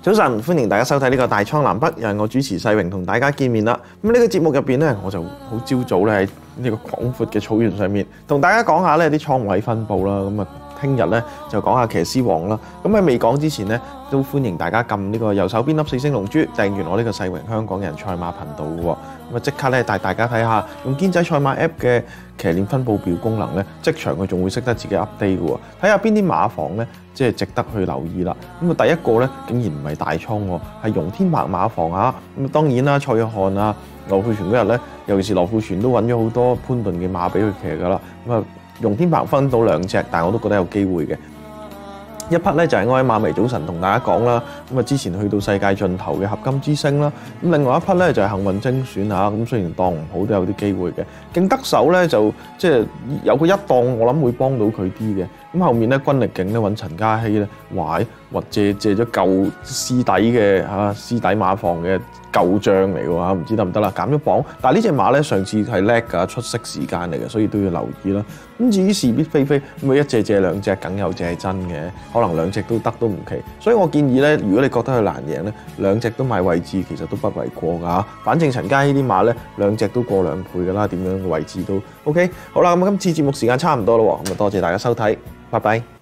早晨，歡迎大家收睇呢個大倉南北，又係我主持世榮同大家見面啦。咁呢個節目入邊咧，我就好朝早咧喺呢個廣闊嘅草原上面，同大家講下呢啲倉位分佈啦。咁啊，聽日咧就講下騎師王啦。咁喺未講之前咧，都歡迎大家撳呢個右手邊粒4星龍珠，訂閱我呢個世榮香港人賽馬頻道嘅喎。咁啊，即刻咧帶大家睇下用堅仔賽馬 App 嘅騎練分佈表功能咧，即場佢仲會識得自己 update 嘅喎。睇下邊啲馬房咧，即係值得去留意啦。咁啊，第一個咧竟然唔係大倉喎，係容天白馬房啊。咁啊，當然啦，蔡約翰啊、羅富全嗰日咧，尤其是羅富全都揾咗好多潘頓嘅馬俾佢騎㗎啦。咁啊，容天白分到2隻，但係我都覺得有機會嘅。一匹咧就係我喺馬迷早晨同大家講啦，咁啊之前去到世界盡頭嘅合金之星啦，咁另外一匹咧就係幸運精選嚇，咁雖然檔唔好都有啲機會嘅。勁得手咧就即係有個一檔，我諗會幫到佢啲嘅。咁後面咧軍力勁咧揾陳嘉熙咧，或借咗舊師弟嘅師弟馬房嘅舊將嚟嘅話，唔知得唔得啦？減咗磅，但係呢隻馬咧上次係叻㗎，出色時間嚟嘅，所以都要留意啦。咁至於是必非非，咁一隻2隻，梗有隻係真嘅，可能2隻都得都唔奇。所以我建議咧，如果你覺得佢難贏咧，2隻都買位置其實都不為過㗎。反正陳嘉熙啲馬咧2隻都過2倍㗎啦，點樣嘅位置都 OK。好啦，咁今次節目時間差唔多啦喎，咁啊多謝大家收睇，拜拜。